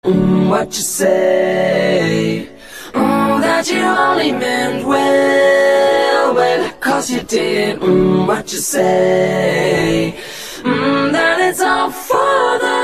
what you say. That you only meant well, well, 'cause you did what you say. That it's all for the